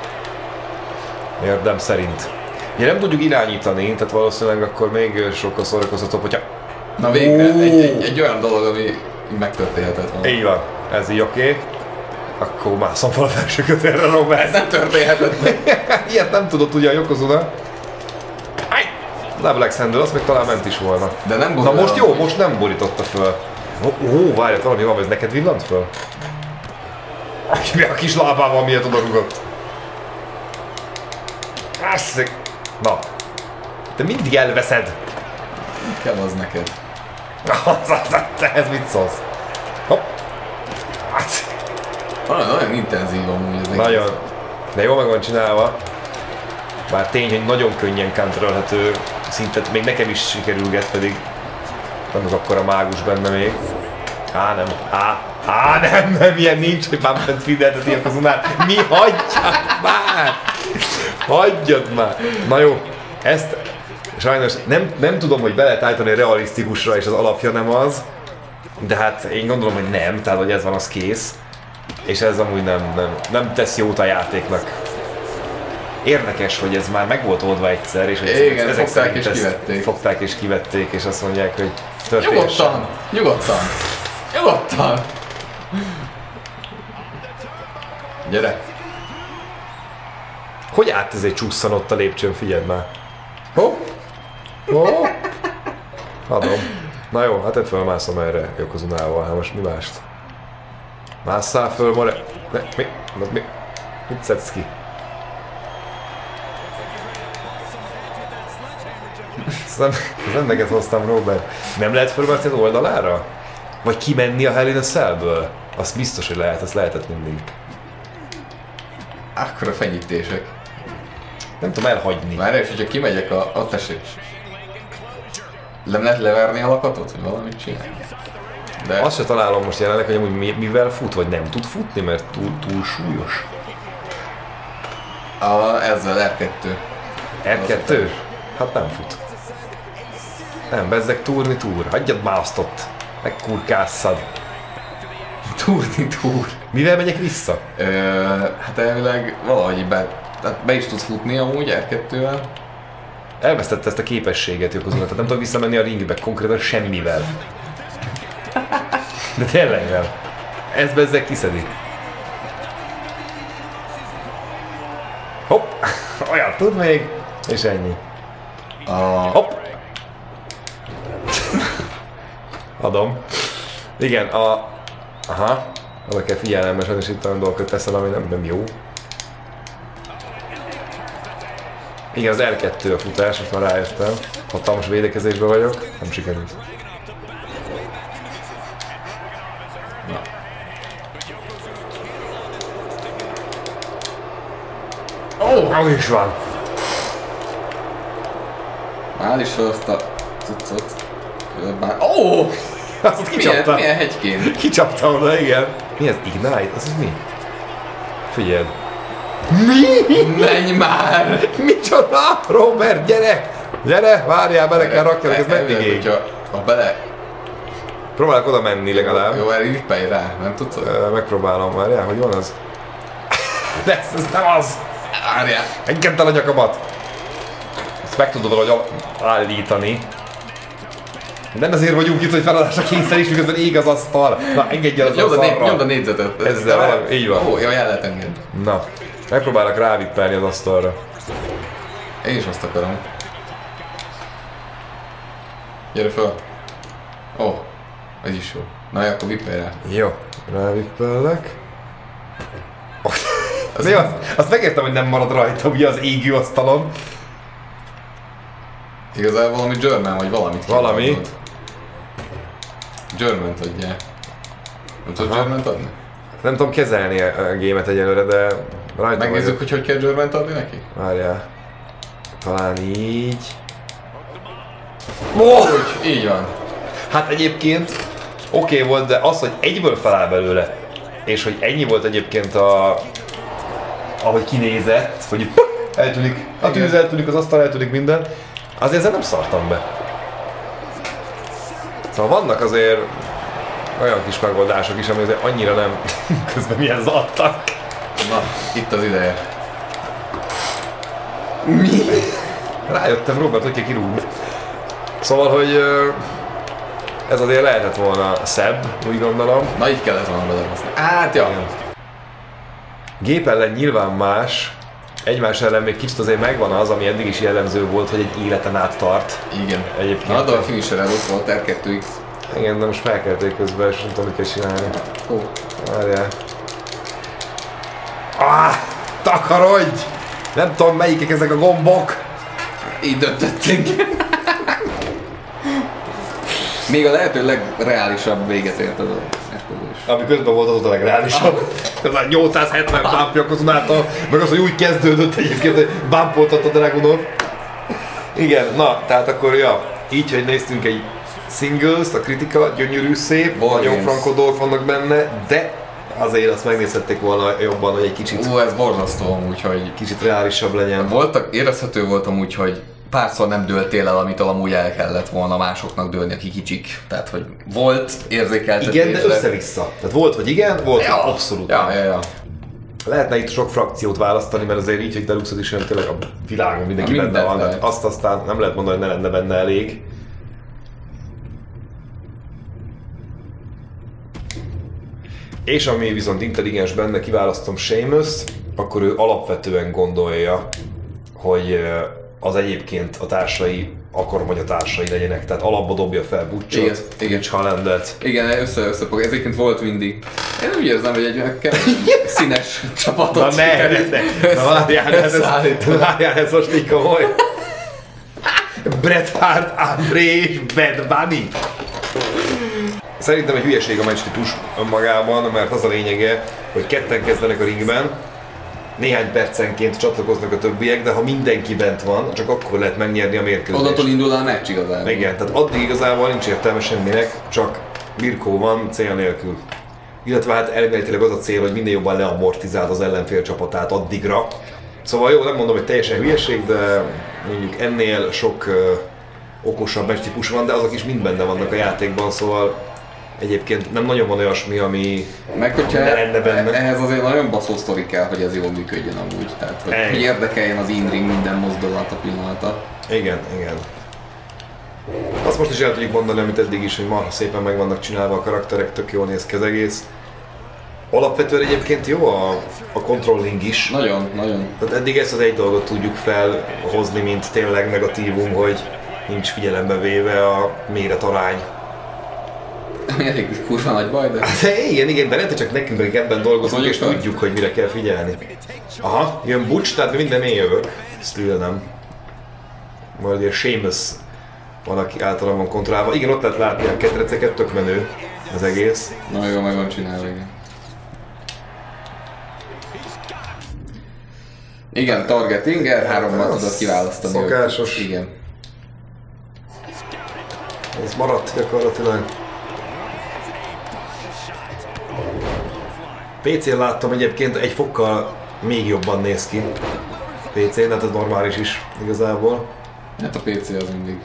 Érdem szerint. Ja, nem tudjuk irányítani, tehát valószínűleg akkor még sokkal szórakoztatóbb, hogyha... Na végre, egy olyan dolog, ami megtörténhetett volna. Így van, ez így oké. Akkor mászom fel a felső kötélre, Robert. Ez nem történhetett meg. Ilyet nem tudott ugye a Yokozuna. Double X-handle, azt még talán ment is volna. De nem na most jó, most nem borította föl. Ó, várjál, valami van, ez neked villant föl? A kis lábával miért oda rugott? Na. Te mindig elveszed. Mit kell az neked? Te ez mit szólsz? Hopp. Nagyon intenzív amúgy ez. Nagyon. De jól meg van csinálva. Bár tény, hogy nagyon könnyen counterolható szintet még nekem is sikerülget, pedig nem az akkora mágus benne még. Nem, ilyen nincs, hogy Bump and Feed-elteti a Yokozunál. Mi? Hagyjad már! Na jó, ezt sajnos nem tudom, hogy be lehet állítani realisztikusra, és az alapja nem de hát én gondolom, hogy nem, tehát hogy ez van, az kész. És ez amúgy nem tesz jót a játéknak. Érdekes, hogy ez már meg volt oldva egyszer, és hogy igen, ezek fogták és kivették, és azt mondják, hogy Nyugodtan! Gyere! Hogy át ez egy csúszanott a lépcsőn, figyeld már! Hopp! Adom. Na jó, hát én fölmászom erre Yokozunával, hát most mi mást? Másszál föl, More... Mi? Mit szedsz ki? Ez nem neked hoztam, Robert. Nem lehet fölmászni az oldalára? Vagy kimenni a Hell in a Cell-ből? Azt biztos, hogy lehet, azt lehetett mindig. Akkora fenyítések. Nem tudom elhagyni. Már és hogyha kimegyek a tessék. Nem lehet leverni a lakatot, vagy valamit csinálni? De... Azt se találom most jelenleg, hogy amúgy mivel fut, vagy nem tud futni, mert túl súlyos. Ezzel R2. R2? Hát nem fut. Nem, bezzeg túr. Hagyjad már azt ott. Megkurkásszad. Túr. Mivel megyek vissza? Hát elvileg valahogy be is tudsz futni amúgy R2-vel. Elvesztette ezt a képességet Yokozuna, tehát nem tudok visszamenni a ringbe konkrétan semmivel. De tényleg nem. Ez bezzeg kiszedi. Hopp! Olyan tud még, és ennyi. Hopp! Adom. Igen, aha. Oda kell figyelnem, mert sajnos itt olyan dolgokat teszel, ami nem jó. Igen, az R2 a futás, most már rájöttem. Hatalmas védekezésben vagyok, nem sikerült. Na. Ó, is van! Állj is fel azt a cuccot. Ó! Azt kicsapta. Milyen hegykén? Kicsapta oda, igen. Mi ez? Ignite? Az mi? Figyeld. Mi? Menj már! Micsoda? Robert, gyere! Gyere, várjál, bele kell rakjanak, ez meddig ég? Ha bele... Próbálok oda menni legalább. Jó, erre rippelj rá, nem tudsz? Megpróbálom, várjál, hogy van az? Ez nem az! Várjál! Engedd el a nyakamat! Ezt meg tudod valahogy állítani. Nem azért vagyunk itt, hogy feladásra kényszer is, miközben ég az asztal. Na, engedj el az asztalra. Nyomd a négyzetet. Ezzel valami, így van. Ó, jaj, el lehet engedni. Na, megpróbálok rávippelni az asztalra. Én is azt akarom. Gyere fel. Ó, ez is jó. Na, akkor vippelj rá. Jó, rávippellek. Mi az? Azt megértem, hogy nem marad rajta ugye az égő asztalon. Igazából valami journal, vagy valamit. Valami. German-t adjál. Nem tudod German-t adni? Nem tudom kezelni a gémet egyelőre, de rajta Megnézzük, hogy kell German-t adni neki? Várjál. Talán így. Úgy, így van. Hát egyébként oké volt, de az, hogy egyből feláll belőle, és hogy ennyi volt egyébként ahogy kinézett, hogy eltűnik, a tűz eltűnik, az asztal eltűnik minden, azért ezzel nem szartam be. Szóval vannak azért olyan kis megoldások is, ami azért annyira nem közben milyen zadtak. Na, itt az ideje. Mi? Rájöttem, Robert, hogy kell kirúgni. Szóval, hogy ez azért lehetett volna szebb, úgy gondolom. Na, így kellett volna bedarabni. Hát, ja. Gép ellen nyilván más, egymás ellen még kicsit azért megvan az, ami eddig is jellemző volt, hogy egy életen át tart. Igen. Egyébként. Na, de a finisher előtt volt R2X. Igen, de most felkelték közben, és nem tudom, mit kell csinálni. Ó. Várjál. Takarodj! Nem tudom, melyikek ezek a gombok. Így döntöttünk. Még a lehető legreálisabb véget érted a esküvős. Ami közben volt az a legreálisabb. Ez a 870 bumpja Kozunától, meg az, hogy úgy kezdődött egyébként, hogy bumpoltat a Dragunov. Igen, na, tehát akkor ja, így, hogy néztünk egy singles, a kritika, gyönyörű szép, nagyon frankó dolgok vannak benne, de azért azt megnézhették volna jobban, hogy egy kicsit... Ez borzasztó amúgy, hogy... Kicsit reálisabb legyen. Érezhető volt amúgy, hogy párszor nem dőltél el, amitől amúgy el kellett volna másoknak dőlni, akik kicsik. Tehát, hogy volt érzékeltetés. Igen, de össze-vissza. Tehát volt, hogy igen, volt, hogy abszolút. Ja. Lehetne itt sok frakciót választani, mert azért így, hogy Deluxe Edition tényleg a világon mindenki benne van. Tehát azt aztán nem lehet mondani, hogy ne lenne benne elég. És ami viszont intelligens benne, kiválasztom Seamus-t, akkor ő alapvetően gondolja, hogy az egyébként a társai akarom, hogy a társai legyenek, tehát alapba dobja fel Butchot, Rich Hollandet. Igen, összefog. Ez egyébként volt mindig. Én úgy érzem, hogy egy színes csapatot. Na várjál, ez most így komoly. Bret Hart, André és Bad Bunny. Szerintem egy hülyeség a meccs típus önmagában, mert az a lényege, hogy ketten kezdenek a ringben, néhány percenként csatlakoznak a többiek, de ha mindenki bent van, csak akkor lehet megnyerni a mérkőzést. Odattól indul a meccs igazából. Igen, tehát addig igazából nincs értelme semminek, csak birkó van cél nélkül. Illetve hát elméletileg az a cél, hogy minél jobban leamortizáld az ellenfél csapatát addigra. Szóval jó, nem mondom, hogy teljesen hülyeség, de mondjuk ennél sok okosabb meccstípus van, de azok is mind benne vannak a játékban, szóval egyébként nem nagyon van olyasmi, ami meg hogyha ne lenne benne. Ehhez azért nagyon baszó sztori kell, hogy ez jól működjön amúgy. Tehát, hogy érdekeljen az in-ring minden mozdulat a pillanata. Igen. Azt most is el tudjuk mondani, amit eddig is, hogy marha szépen meg vannak csinálva a karakterek, tök jól néz ki az egész. Alapvetően egyébként jó a controlling is. Nagyon. Tehát eddig ezt az egy dolgot tudjuk felhozni, mint tényleg negatívum, hogy nincs figyelembe véve a méretarány. Elég kurva nagy baj, de... Igen, de lehet, hogy csak nekünk, akik ebben dolgozunk, és tudjuk, hogy mire kell figyelni. Aha, jön Butch, tehát minden én jövök. Still nem. Majd ilyen Seamus van, aki általában van kontrollálva. Igen, ott lehet látni a ketreceket, tök menő az egész. Nagyon jól meg van csinálva, igen. Igen, targeting, R3-mal tudod kiválasztani. Szokásos. Igen. Ez maradt gyakorlatilag. PC-n láttam egyébként egy fokkal még jobban néz ki. PC-n, hát ez normális is igazából. Hát a PC az mindig.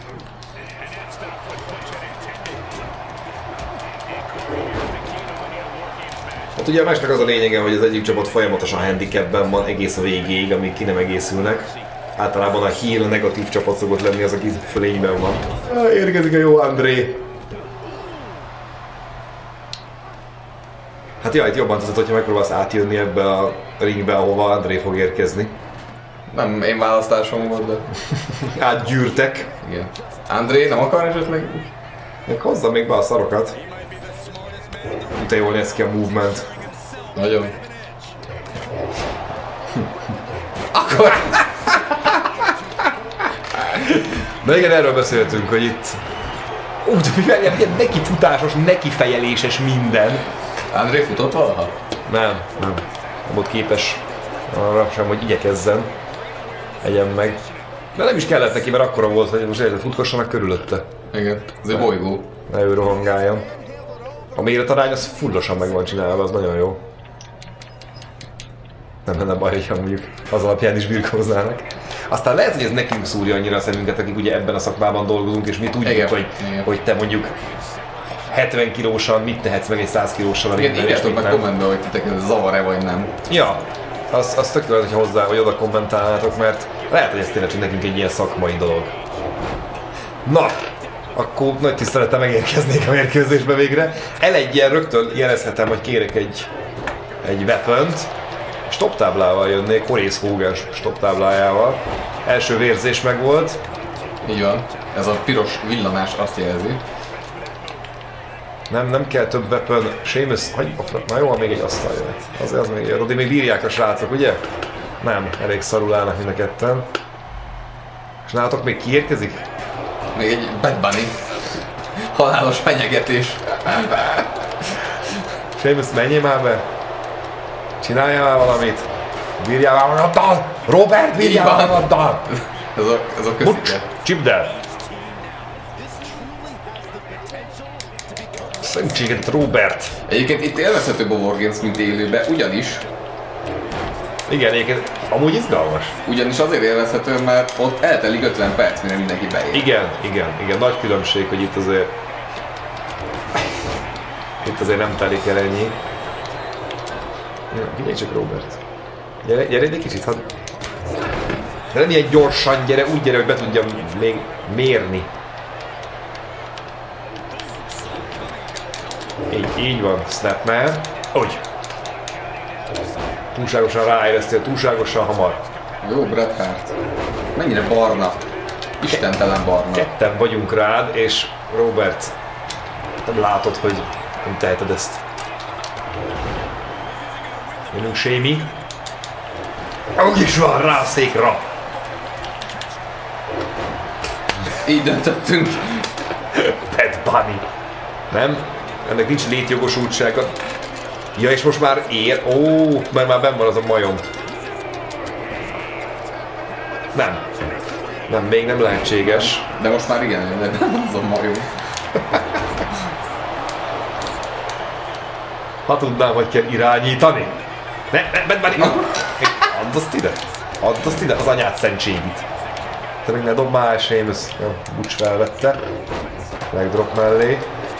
Hát ugye a meccsnek az a lényege, hogy az egyik csapat folyamatosan handicapben van egész a végéig, amíg ki nem egészülnek. Általában a heel, a negatív csapat szokott lenni az, aki fölényben van. Érkezik a jó André. Hát ja, itt jobban tudod, hogyha megpróbálsz átjönni ebbe a ringbe, ahova André fog érkezni. Nem én választásom volt, de... Átgyűrtek. Igen. André, nem akar esetleg? Hozza még be a szarokat. Te jól néz ki a movement. Nagyon. Akkor... De igen, erről beszéltünk, hogy itt De mivel ilyen nekifutásos, nekifejeléses minden. André futott valaha? Nem volt képes arra sem, hogy igyekezzen. Egyen meg. De nem is kellett neki, mert akkora volt, hogy most érted, futkossanak körülötte. Igen, ez egy bolygó. Ne ő rohangáljon. A méretarány az fullosan meg van csinálva, az nagyon jó. Nem lenne baj, hogyha mondjuk az alapján is birkóznának. Aztán lehet, hogy ez nekünk szúrja annyira a szemünket, akik ugye ebben a szakmában dolgozunk, és mi tudjuk, hogy te mondjuk 70 kilósan mit tehetsz meg egy 100 kilósan a ringben. Igen, írjátok meg kommentbe, hogy titeket ez zavar-e vagy nem. Ja, az tök jó, hogyha hozzá, vagy oda kommentálnátok, mert lehet, hogy ez tényleg csak nekünk egy ilyen szakmai dolog. Na, akkor nagy tisztelettel megérkeznék a mérkőzésbe végre. L1-jel rögtön jelezhetem, hogy kérek egy weapont. Stop táblával jönnék, Horace Hogan stop táblájával. Első vérzés megvolt. Így van. Ez a piros villanás azt jelzi. Nem kell több weapon. Seamus, na jó, még egy asztal jön. Az még jön. Addig még bírják a srácok, ugye? Nem, elég szarul állnak mind a ketten. És nálatok még kiérkezik? Még egy Bad Bunny. Halálos fenyegetés. Seamus, menjél már be! Csináljál már valamit! Bírjál már magaddal! Robert, bírjál már magaddal! Ez a közike. Csipd el! Szentséget, Robert! Egyébként itt élvezhetőbb a Wargames, mint élőben, ugyanis... Igen, egyébként amúgy izgalmas. Ugyanis azért élvezhető, mert ott eltelik 50 perc, mire mindenki beér. Igen, nagy különbség, hogy itt azért... Itt azért nem telik el ennyi. Figyelj csak, Robert. Gyere egy kicsit, hadd... De nem ilyen gyorsan, gyere, úgy gyere, hogy be tudjam még mérni. Így van, Snapman. Úgy. Túlságosan ráéreztél, túlságosan hamar. Jó, Bret Hart. Mennyire barna. Istentelen barna. Ketten vagyunk rád, és Robert, nem látod, hogy nem teheted ezt. Jönünk Sémi. Úgy is van rá a székra. Így döntöttünk. Bad Bunny. Nem? Ennek nincs létjogosultsága. Ja, és most már ér. Ó, mert már benn van az a majom. Nem, még nem lehetséges. De most már igen, de az a majom. Ha tudnám, hogy kell irányítani. Ne, Bad Bunny. Add azt ide, az anyád szentségit. Te még ne dob már, Seamus. Jó, Butch felvette. Legdrop mellé.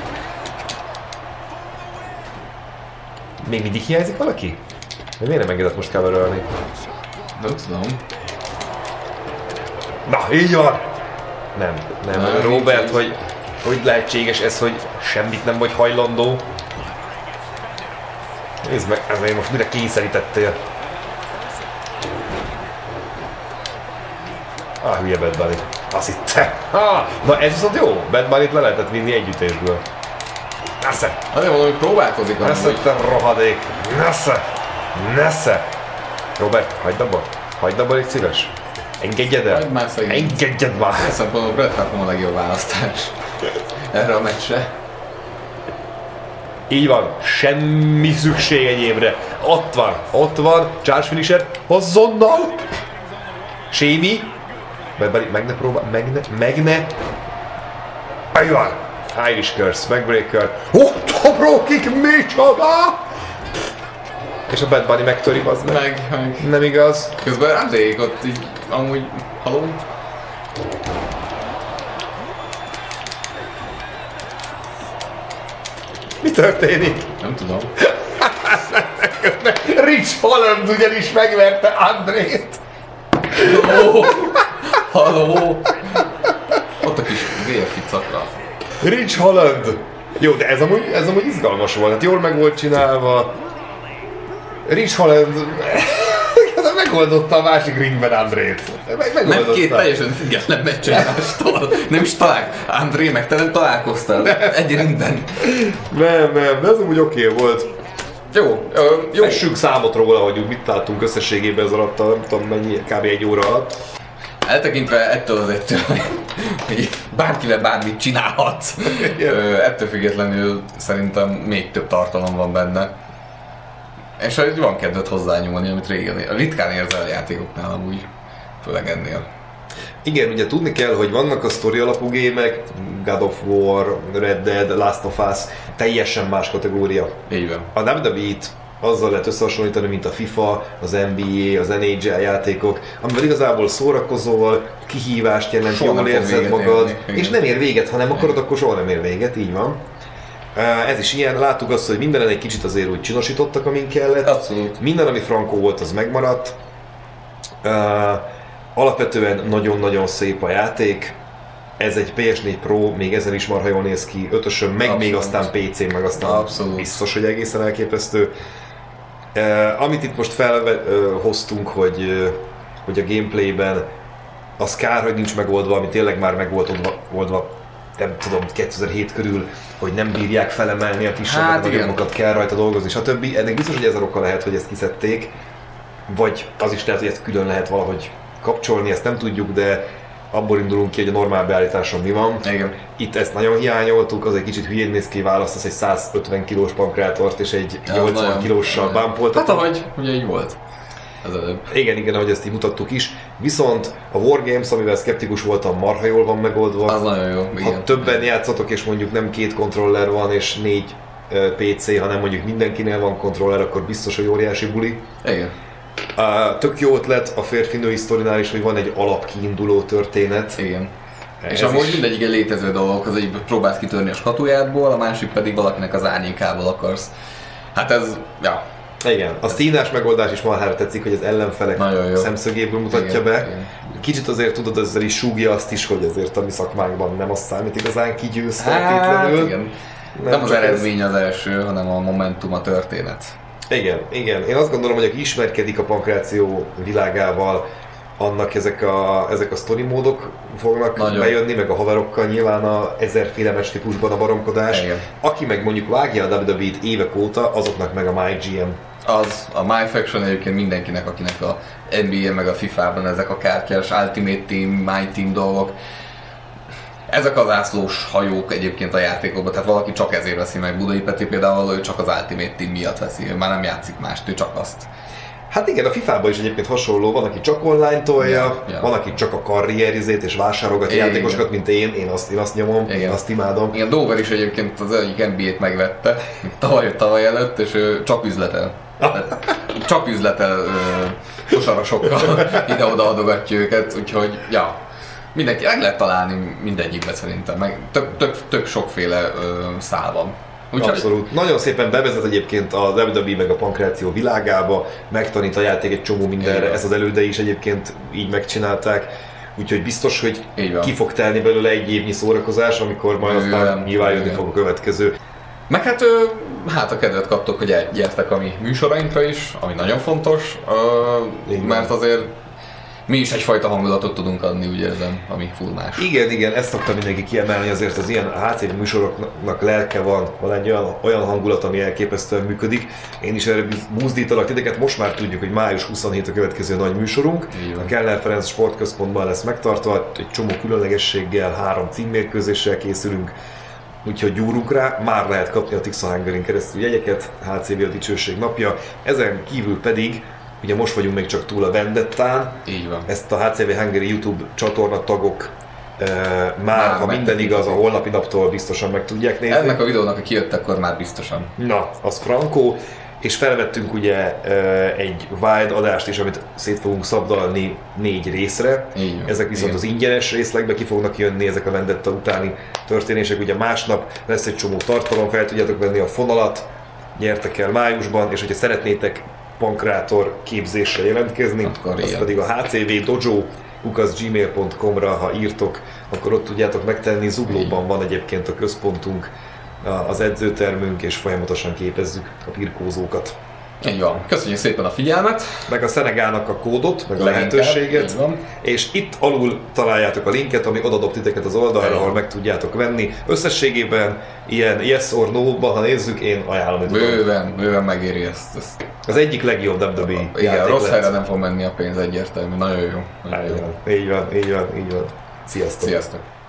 Még mindig hiányzik valaki? De miért nem engedett most coverölni? Nem tudom. Na, így van! Nem, Robert, hogy lehetséges ez, hogy semmit nem vagy hajlandó. Nézd meg, ezért most mire kényszerítettél? Hülye Bad Bunny. Azt hitte. Na ez viszont jó, Bad Bunnyt le lehetett vinni együttésből. Nesze! Azért mondom, hogy próbálkozik amúgy. Nesze, te rohadék! Nesze! Robert, hagyd abba, légy szíves! Engedjed el! Hagyd már szegény. Engedjed már! Szempontból Bret Hart nem a legjobb választás erre a meccsre. Így van, semmi szükség egyébre. Ott van, Charles Finisher, azonnal! Sémi! Meg ne próbál, meg ne! Így van! Irish Curse, Backbreaker. Top row kick, micsoda! És a Bad Bunny megtöri, az meg. Nem igaz. Közben Andrék ott így amúgy... Haló? Mi történik? Nem tudom. Rich Holland ugyanis megverte Andrét. Haló! Ott a kis vérficakra. Rich Holland! Jó, de ez amúgy izgalmas volt, hát jól meg volt csinálva. Rich Holland megoldotta a másik ringben Andrét. Nem két teljesen független meccs egymástól. Nem is André meg te nem találkoztál egy ringben. Nem, de ez amúgy oké volt. Jó. Essünk számot róla, hogy mit láttunk összességében ez alatt, nem tudom mennyi, kb. 1 óra alatt. Eltekintve ettől az ettől, hogy bárkivel bármit csinálhatsz, ettől függetlenül szerintem még több tartalom van benne. És van kedved hozzányúlni, amit régen, ritkán érzel a játékoknál amúgy, főleg ennél. Igen, ugye tudni kell, hogy vannak a sztori alapú gémek, God of War, Red Dead, Last of Us, teljesen más kategória. Így van. A WWE-t azzal lehet összehasonlítani, mint a FIFA, az NBA, az NHL játékok, amivel igazából szórakozol, kihívást jelent, jól érzed magad, és nem ér véget, ha nem akarod, akkor soha nem ér véget, így van. Ez is ilyen, láttuk azt, hogy mindenen egy kicsit azért úgy csinosítottak, amin kellett. Abszolút. Minden, ami frankó volt, az megmaradt. Alapvetően nagyon-nagyon szép a játék. Ez egy PS4 Pro, még ezen is marha jól néz ki, 5-ösön, meg abszolút. Még aztán PC-n, meg aztán abszolút. Biztos, hogy egészen elképesztő. Amit itt most felhoztunk, hogy a gameplayben az kár, hogy nincs megoldva, ami tényleg már meg volt oldva, nem tudom, 2007 körül, hogy nem bírják felemelni a kisebb nagyobbakat, kell rajta dolgozni, stb. Ennek biztos, hogy ez a oka lehet, hogy ezt kiszedték, vagy az is lehet, hogy ezt külön lehet valahogy kapcsolni, ezt nem tudjuk, de abból indulunk ki, hogy a normál beállításon mi van. Igen. Itt ezt nagyon hiányoltuk, az egy kicsit hülyén néz ki, választasz egy 150 kilós pankrátort és egy 80 kilóssal bumpoltat. Hát ahogy ugye így volt. Igen, ahogy ezt így mutattuk is. Viszont a Wargames, amivel szkeptikus voltam, marha jól van megoldva. Az nagyon jó. Igen. Ha többen játszatok, és mondjuk nem 2 kontroller van és 4 PC, hanem mondjuk mindenkinél van kontroller, akkor biztos, hogy óriási buli. Igen. Tök jó ötlet a férfi-női sztorinál is, hogy van egy alapkiinduló történet. Igen. És amúgy mindegyik egy létező dolog, az egyik próbálsz kitörni a skatujádból, a másik pedig valakinek az árnyékából akarsz. Hát ez, ja. Igen, a színás megoldás is marhára tetszik, hogy az ellenfelek szemszögéből mutatja igen, be. Igen. Kicsit azért tudod, ezzel is súgja azt is, hogy azért a mi szakmánkban nem az számít igazán kigyőz feltétlenül. Igen. Nem az eredmény az első, hanem a momentum, a történet. Igen. Én azt gondolom, hogy aki ismerkedik a pankráció világával, annak ezek a story módok fognak nagyon bejönni, meg a haverokkal nyilván a 1000-féle meccs típusban a baromkodás. Igen. Aki meg mondjuk vágja a WWE-t évek óta, azoknak meg a MyGM. Az, a MyFaction egyébként mindenkinek, akinek a NBA meg a FIFA-ban ezek a kártyás Ultimate Team, My Team dolgok. Ezek az ászlós hajók egyébként a játékokban, tehát valaki csak ezért veszi meg. Budai Peti például, ő csak az Ultimate Team miatt veszi, ő már nem játszik mást, ő csak azt. Hát igen, a FIFA-ban is egyébként hasonló, van, aki csak online tolja, van, aki csak a karrierizét és vásárolgatja játékosokat, mint én azt nyomom, én azt imádom. Igen, Dover is egyébként az egyik NBA-t megvette, tavaly előtt, és ő csak üzletel. Csak üzletel kosarasokkal, ide-oda adogatja őket, úgyhogy ja. Mindenki, meg lehet találni mindegyikbe szerintem, meg tök sokféle szál van. Úgyhogy... Abszolút. Nagyon szépen bevezet egyébként a WWE meg a pankráció világába, megtanít a játék egy csomó mindenre, ezt az elődei is egyébként így megcsinálták. Úgyhogy biztos, hogy ki fog telni belőle egy évnyi szórakozás, amikor majd aztán nyilván jönni fog a következő. Meg hát a kedvet kaptok, hogy elgyertek a mi műsorainkra is, ami nagyon fontos, mert azért mi is egyfajta hangulatot tudunk adni, úgy érzem, ami full más. Igen, ezt szoktam mindenki kiemelni, azért az ilyen HC műsoroknak lelke van egy olyan hangulat, ami elképesztően működik. Én is erre buzdítalak titeket, most már tudjuk, hogy május 27 a következő nagy műsorunk. A Kellner Ferenc Sportközpontban lesz megtartva, egy csomó különlegességgel, 3 címmérkőzéssel készülünk. Úgyhogy gyúrunk rá, már lehet kapni a Tixa Hungaryn keresztül jegyeket, HCV a dicsőség napja. Ezen kívül pedig ugye most vagyunk még csak túl a Vendettán. Így van. Ezt a HCV Hungary YouTube csatorna tagok már, ha minden igaz, a holnapi naptól biztosan meg tudják nézni. Ennek a videónak, ha kijött, akkor már biztosan. Na, az frankó. És felvettünk ugye egy Wild adást is, amit szét fogunk szabdalni 4 részre. Ezek viszont az ingyenes részlegbe ki fognak jönni, ezek a Vendetta utáni történések. Ugye másnap lesz egy csomó tartalom, fel tudjátok venni a fonalat, gyertek el májusban, és hogyha szeretnétek pankrátor képzésre jelentkezni, az pedig a hcvdojo@gmail.com-ra, ha írtok, akkor ott tudjátok megtenni. Zuglóban van egyébként a központunk, az edzőtermünk, és folyamatosan képezzük a birkózókat. Így van. Köszönjük szépen a figyelmet. Meg a Szenegálnak a kódot, meg a Leginkább, lehetőséget. így van. És itt alul találjátok a linket, ami odadob titeket az oldalra, Igen. ahol meg tudjátok venni. Összességében ilyen yes or no-ban, ha nézzük, én ajánlani tudom. Bőven megéri ezt. Az egyik legjobb WWE Igen, játék rossz lett. helyre nem fog menni a pénz egyértelmű. Nagyon jó. Nagyon jó. Így van. Sziasztok! Sziasztok!